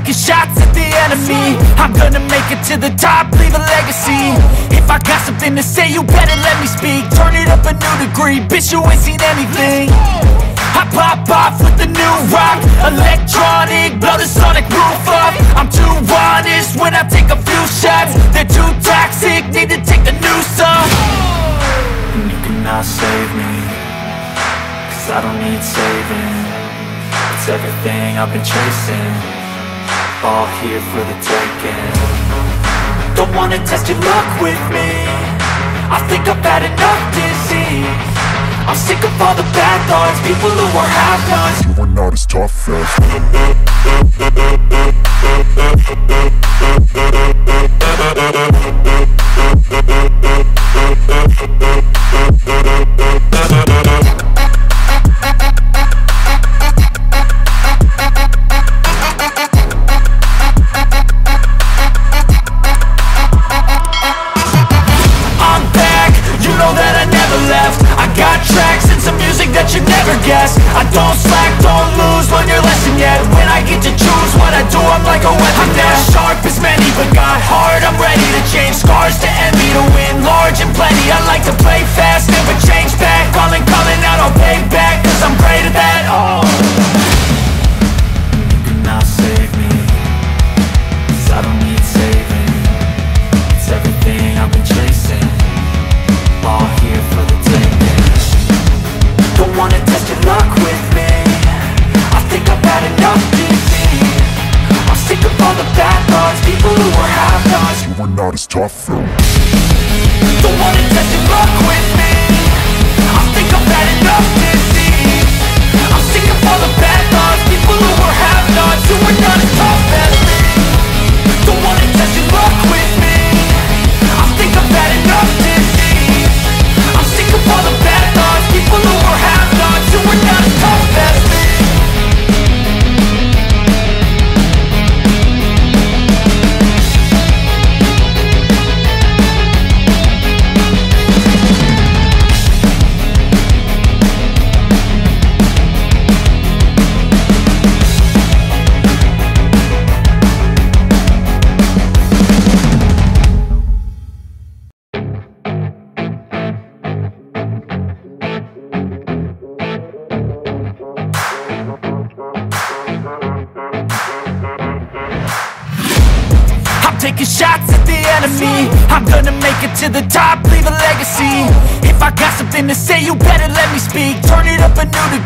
taking shots at the enemy. I'm gonna make it to the top, leave a legacy. If I got something to say, you better let me speak. Turn it up a new degree, bitch, you ain't seen anything. I pop off with the new rock, electronic, blow the sonic roof up. I'm too honest when I take a few shots. They're too toxic, need to take the noose off. And you cannot save me, 'cause I don't need saving. It's everything I've been chasing, all here for the taking. Don't wanna test your luck with me, I think I've had enough disease. I'm sick of all the bad thoughts, people who are half-nots. You are not as tough as I don't slack, don't lose, learn your lesson yet. When I get to choose what I do, I'm like a weapon. I'm not sharp as many, but got heart. I'm ready to change scars to envy, to win large and plenty. I like to play fast, never change back. Calling out, I'll pay back, 'cause I'm great at that. Oh, you cannot save me, 'cause I don't need saving. It's everything I've been chasing, all here for the taking. Don't wanna test your luck with me, I think I've had enough disease. I'm sick of all the bad thoughts, people who are half-nots. you are not as tough though. Don't wanna test your luck with me, I think I've had enough disease. I'm sick of all the bad thoughts, people who are half-nots, who are not as tough as me. Don't wanna test your luck with me, I think I've had enough disease. I'm sick of all the bad thoughts, people who are half-nots, who are not as tough as me. Taking shots at the enemy. I'm gonna make it to the top, leave a legacy. If I got something to say, you better let me speak. Turn it up a new degree.